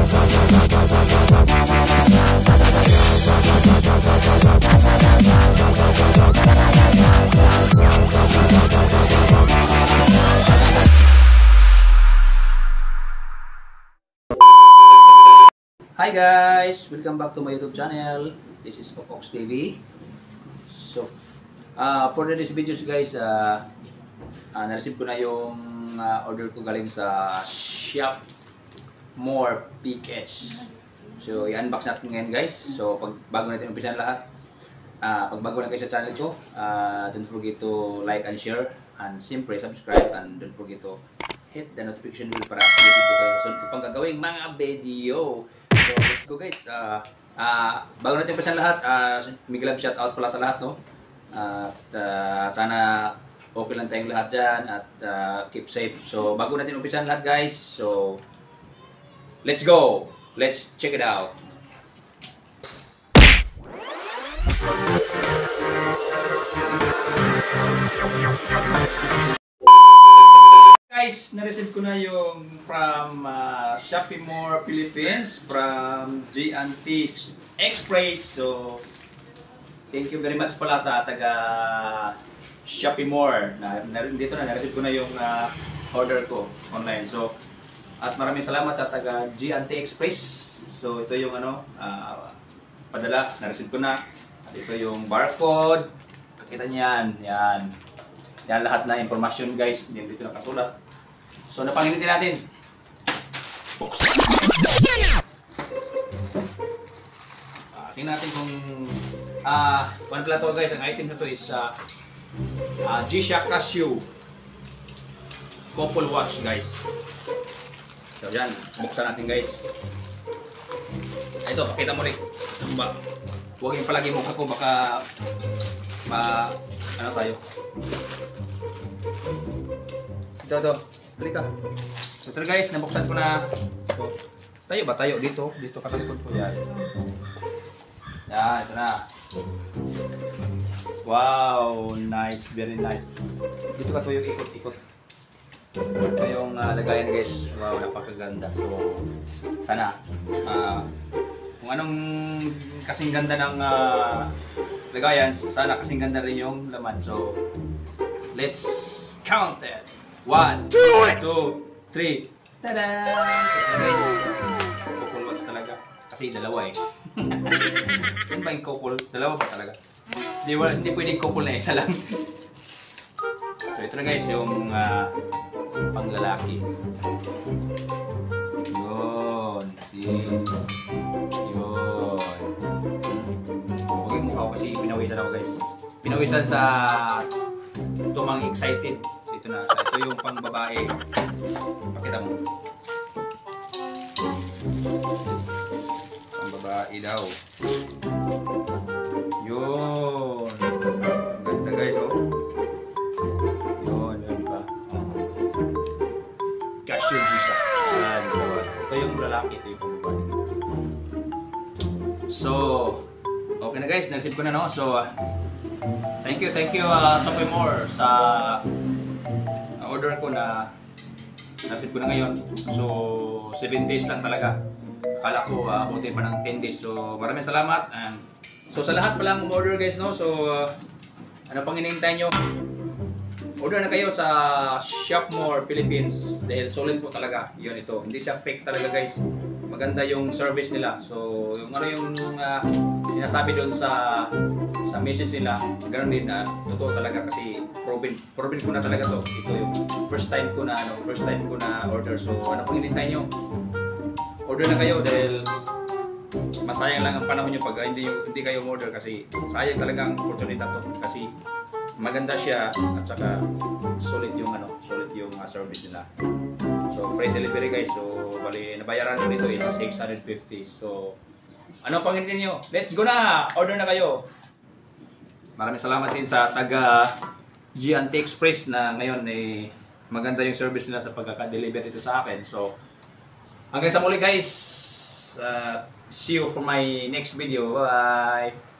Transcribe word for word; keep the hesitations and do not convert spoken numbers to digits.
Hi guys! Welcome back to my YouTube channel. This is Popox T V. So, uh, for today's videos guys, uh, uh, na-receive ko na yung uh, order ko galing sa Shop More P H. So, i-unbox natin ngayon guys. So, pag bago natin umpisan lahat, uh, pag bago lang kayo sa channel ko, uh, don't forget to like and share, and siyempre subscribe, and don't forget to hit the notification bell para updated ko kayo sa sunod ko pang gagawing mga video. So, let's go guys. Uh, uh, bago natin umpisan lahat, uh, Miguel Love shout out pala sa lahat, no? Uh, at uh, sana okay lang tayong lahat dyan at uh, keep safe. So, bago natin umpisan lahat guys, so let's go! Let's check it out! Guys, na-receive ko na yung from uh, Shopee More Philippines from G and T Express. So, thank you very much pala sa taga Shopee More. Na, na, dito na, na-receive ko na yung uh, order ko online. So, at maraming salamat sa taga G and T Express. So, ito yung ano, uh, padala, na-receive ko na. At ito yung barcode. Nakita niyan, yan. Yan lahat na information guys, dito nakasulat. So, napanginitin natin. Box. Uh, tingnan natin kung ah, uh, one pala to guys, ang item na to is uh, uh, G-Shock Casio couple watch guys. So, yan, buksan natin guys. Ito, pakita mo rin. Huwag yung palagi mukha ko, baka ma, ano tayo. Ito, ito. Halika. So ito guys, nabuksan ko na. So, tayo ba tayo dito? Dito kasi likod ko yan. Yan, ito na. Wow, nice, very nice. Dito ka to yung ikot-ikot. Ito yung uh, lagayan guys. Wow, napakaganda. So, sana. Uh, kung anong kasing ganda ng uh, lagayan, sana kasing ganda rin yung laman. So, let's count it. One, two, three. Tada! So, guys, couple watch talaga. Kasi dalawa eh. Yan ba yung couple? Dalawa ba talaga? Hindi, wala, hindi pwedeng couple na isa lang. So, ito na guys, yung uh, panglalaki. Yun. See? Yun. Huwag yung mukha ko kasi pinawisan ako guys. Pinawisan sa tumang excited. Ito na. So, ito yung pang babae. Pakita mo. Pang babae daw. Yun. Ang ganda guys, oh. Yun, yun pa. Casio G-Shock. Yan, ito yung lalaki, ito yung pang babae. So, okay na guys. Nagsip ko na, no? So, uh, thank you, thank you, uh, Shopee More sa order ko na nasip ko na ngayon. So, seven days lang talaga. Akala ko uh, buti pa ng ten days. So, maraming salamat. And, so, sa lahat palang order guys, no? So, uh, ano pang hinihintay nyo? Order na kayo sa Shop More Philippines dahil solid po talaga. Yun ito. Hindi siya fake talaga guys. Maganda yung service nila. So, yung ano yung uh, sinasabi doon sa sa message nila, ganoon din na uh, totoo talaga kasi proven proven ko na talaga to. Ito yung first time ko na ano, first time ko na order. So, ano pang hinihintay nyo? Order na kayo dahil masayang lang ang panahon nyo pag uh, hindi hindi kayo order kasi sayang talaga ang opportunity to kasi maganda siya at saka solid yung ano, solid yung uh, service nila. So, free delivery guys. So, bali nabayaran ko dito is six hundred fifty. So, ano pang hinihintay nyo? Let's go na! Order na kayo! Maraming salamat din sa taga G and T Express na ngayon eh, maganda yung service nila sa pagkaka-deliver dito sa akin. So, hanggang sa muli guys. Uh, see you for my next video. Bye!